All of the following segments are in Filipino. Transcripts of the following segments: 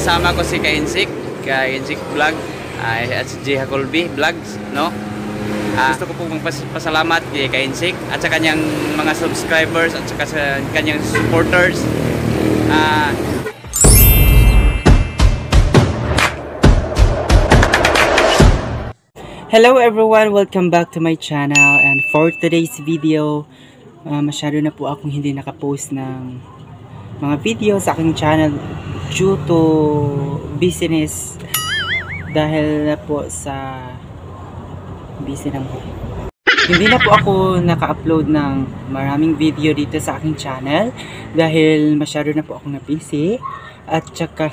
kasama ko si Kainsik Vlog at si Jiha Colby Vlogs, no? Gusto ko pong magpasalamat kay Kainsik at sa kanyang mga subscribers at sa kanyang supporters. Hello everyone, welcome back to my channel, and for today's video, masyado na po akong hindi nakapost ng mga video sa aking channel due to business, dahil na po sa busy lang po. Hindi na po ako naka-upload ng maraming video dito sa aking channel dahil masyado na po akong na-busy at saka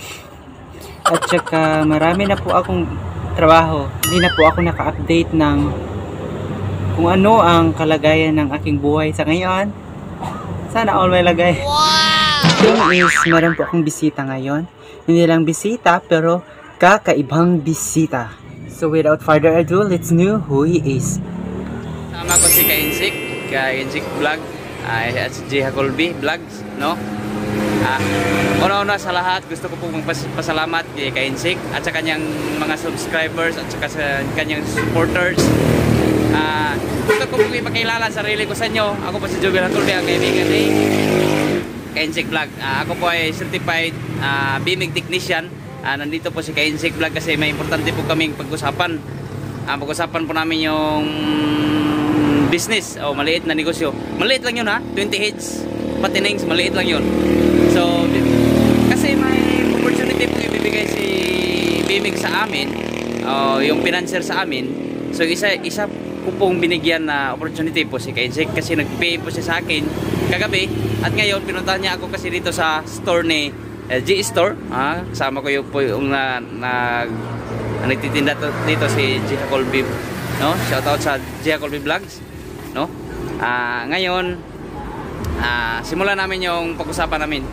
marami na po akong trabaho. Hindi na po ako naka-update ng kung ano ang kalagayan ng aking buhay sa ngayon. Sana all may lagay. Thing is, meron po akong bisita ngayon. Hindi lang bisita, pero kakaibang bisita. So without further ado, let's know who he is. Sama ko si Kainsik Vlog at si Jiha Colby Vlogs, no? Una-una sa lahat, gusto ko pong magpasalamat kay Kainsik at sa kanyang mga subscribers at sa kanyang supporters. Gusto ko pong ipakilala sarili ko sa inyo. Ako po si Jiha Colby, ang kaibigan ni Kainsik Vlog. Ako po ay certified BIMIG technician. Nandito po si Kainsik Vlog kasi may importante po kaming pag-usapan. Pag-usapan po namin yung business o maliit na negosyo. Maliit lang yun, ha? 20 heads patinings, maliit lang yun. So, kasi may opportunity po ibibigay si BIMIG sa amin, yung financier sa amin. So, isa po pong binigyan na opportunity po si Kainsik kasi nag-pay po siya sa akin kagabi. At ngayon, pinuntahan niya ako kasi dito sa store ni LG Store. Kasama ko yung nagtitinda dito si Jiha Colby, no? Shoutout sa Jiha Colby Vlogs, no? Ngayon, simulan namin yung pag-usapan namin.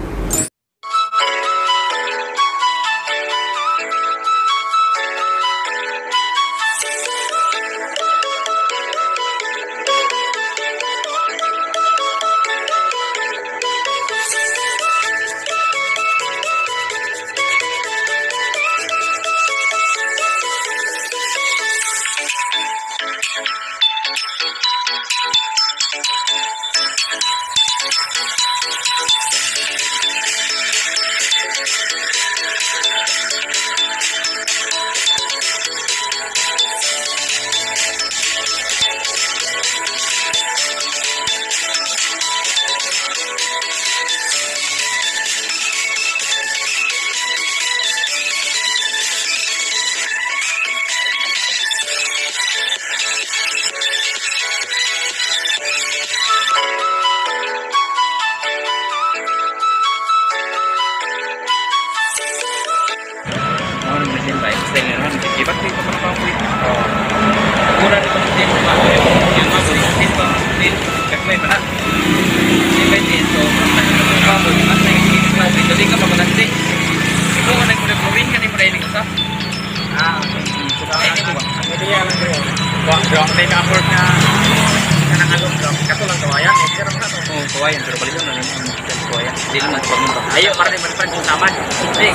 Kawayan, pero balik na naman ang kawayan. Hindi naman pagmunta. Ayo, karena menemukan keutamaan. Jadi,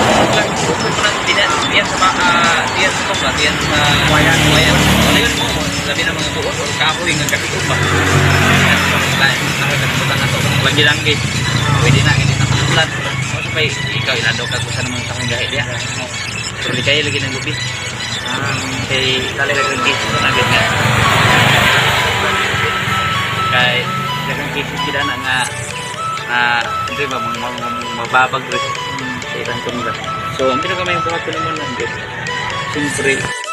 diyan sa kumba, diyan sa kawayan. Ngayon mo, sabi ng mga buot, or kahoy, ng kapituma. Nakakalimutan na ito. Lagi-langgi. Pwede na, hindi nakasulat. O sabay, ikaw, inadaw ka kung saan naman sa kong gahit. Pero di kayo lagi ng lubi. Kaya, talagang gate ito na gate nga. Kaya, dagang cases kita na nga hindi ba mababag rin sa ilang tumula. So ang pinakamayang buhat ko naman lang siyempre